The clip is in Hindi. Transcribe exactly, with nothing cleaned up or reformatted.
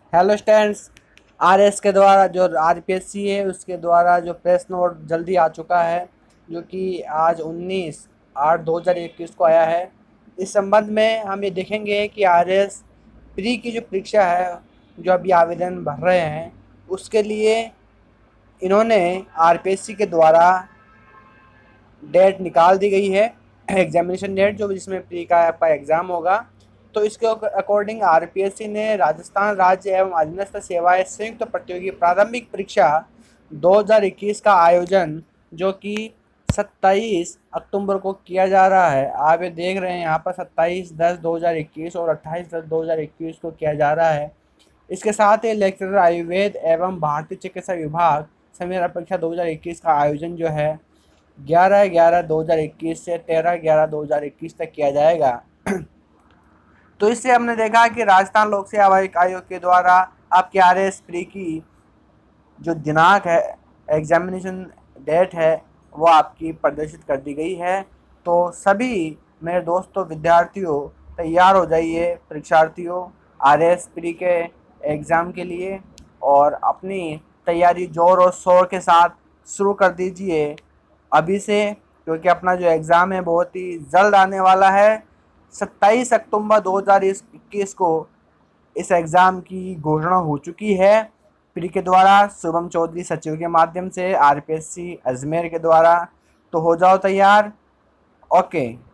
Hello students. आरएस के द्वारा जो आरपीएससी है उसके द्वारा जो प्रेस नोट जल्दी आ चुका है, जो कि आज उन्नीस आठ दो हज़ार इक्कीस को आया है। इस संबंध में हम ये देखेंगे कि आरएस प्री की जो परीक्षा है, जो अभी आवेदन भर रहे हैं, उसके लिए इन्होंने आरपीएससी के द्वारा डेट निकाल दी गई है, एग्जामिनेशन डेट, जो जिसमें प्री का आपका एग्ज़ाम होगा। तो इसके अकॉर्डिंग आरपीएससी ने राजस्थान राज्य एवं अधीनस्थ सेवाएं संयुक्त प्रतियोगी प्रारंभिक परीक्षा दो हज़ार इक्कीस का आयोजन, जो कि सत्ताईस अक्टूबर को किया जा रहा है। आप ये देख रहे हैं यहाँ पर सत्ताईस दस दो हज़ार इक्कीस और अट्ठाईस दस दो हज़ार इक्कीस को किया जा रहा है। इसके साथ ही लेक्चरर आयुर्वेद एवं भारतीय चिकित्सा विभाग संविदा परीक्षा दो हज़ार इक्कीस का आयोजन जो है ग्यारह ग्यारह दो हज़ार इक्कीस से तेरह ग्यारह दो हज़ार इक्कीस तक किया जाएगा। तो इससे हमने देखा कि राजस्थान लोक सेवा आयोग के द्वारा आपके आर एस प्री की जो दिनांक है, एग्जामिनेशन डेट है, वो आपकी प्रदर्शित कर दी गई है। तो सभी मेरे दोस्तों विद्यार्थियों तैयार हो जाइए, परीक्षार्थियों, आर एस प्री के एग्ज़ाम के लिए, और अपनी तैयारी ज़ोर और शोर के साथ शुरू कर दीजिए अभी से, क्योंकि अपना जो एग्ज़ाम है बहुत ही जल्द आने वाला है। सत्ताईस अक्टूबर दो हज़ार इक्कीस को इस एग्ज़ाम की घोषणा हो चुकी है प्री के द्वारा, शुभम चौधरी सचिव के माध्यम से, आरपीएससी अजमेर के द्वारा। तो हो जाओ तैयार। ओके।